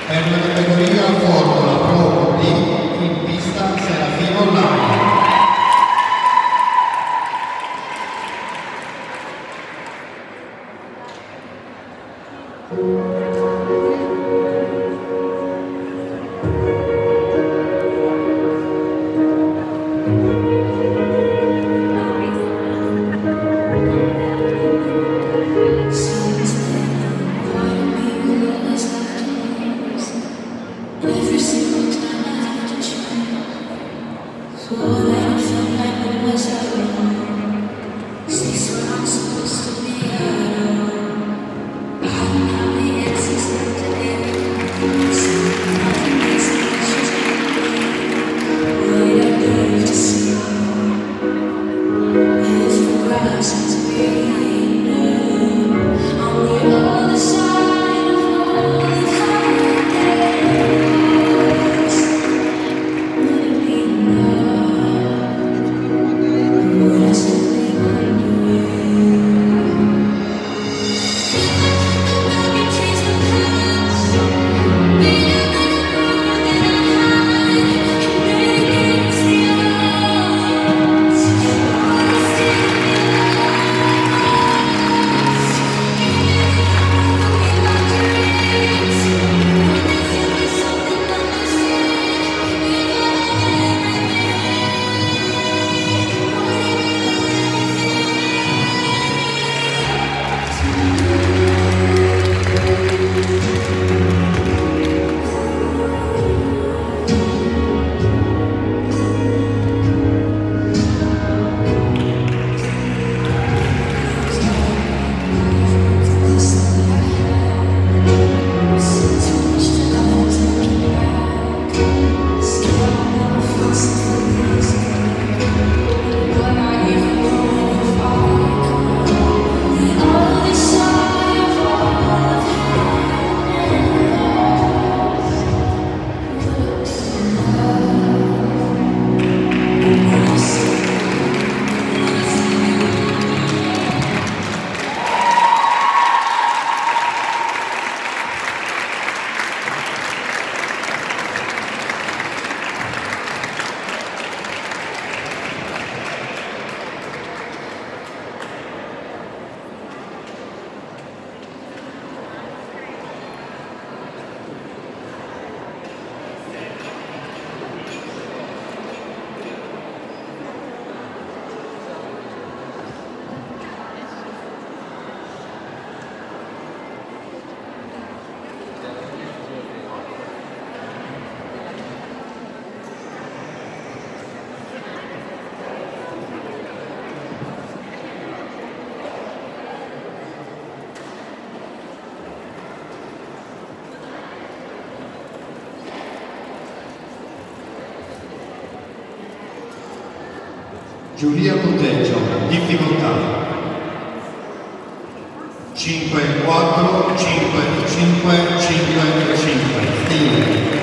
Per la categoria Formula Pro B in pista Serafino Lai. Every single time I have to choose, so I feel like it was alone. Is this what I'm supposed to be alone? I don't have the answers today. So nothing makes me just what I need to see. If the grass is greener on the other side of all the holidays. Giuria punteggio, difficoltà 5, 4, 5, 5, 5, 5, stile.